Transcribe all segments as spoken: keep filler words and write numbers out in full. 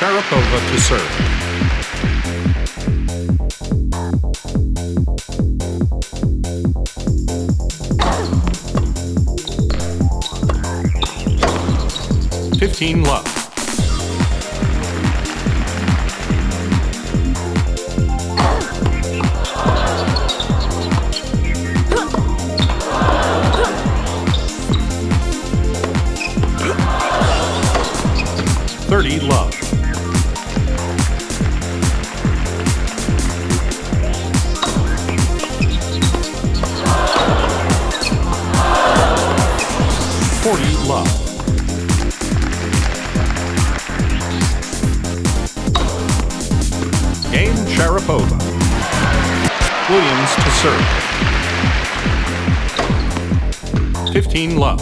Sharapova to serve. Fifteen love. Thirty love. Forty love. Game Sharapova. Williams to serve. Fifteen love.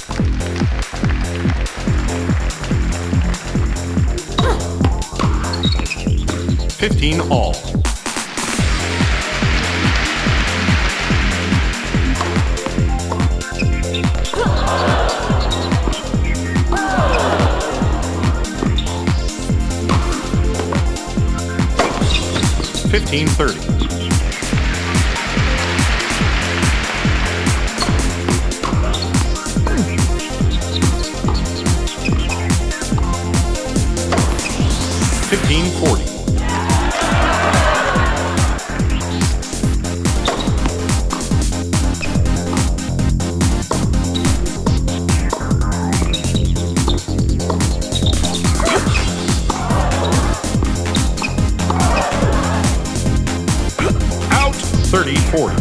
Fifteen all. Fifteen thirty. Fifteen forty. thirty forty.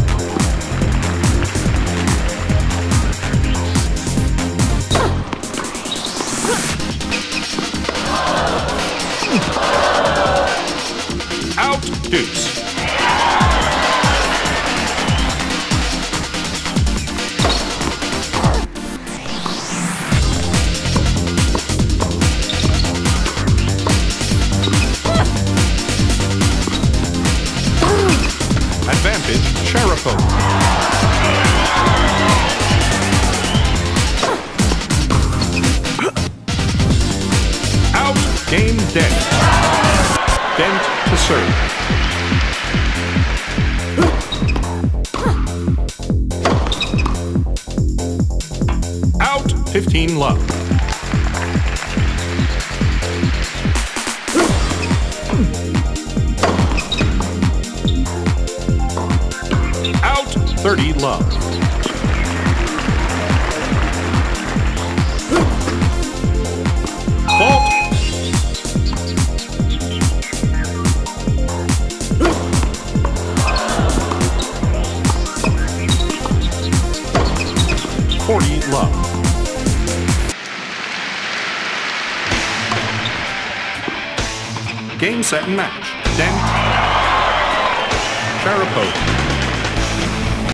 Out deuce. Advantage Sharapova. Out, game dead. Bent to serve. Out, fifteen love. Out, thirty love. Fault. forty love. Game, set, and match. Dent. Sharapova.